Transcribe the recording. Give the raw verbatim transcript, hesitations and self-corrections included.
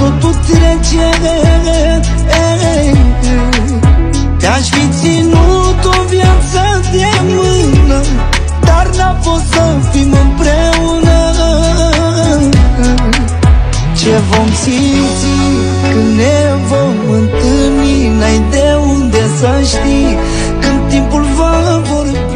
totul trece. Te-aș fi ținut o viață de mână, dar n-a fost să fim împreună. Ce vom simți când ne vom întâlni, n-ai de unde să știi, când timpul va vorbi.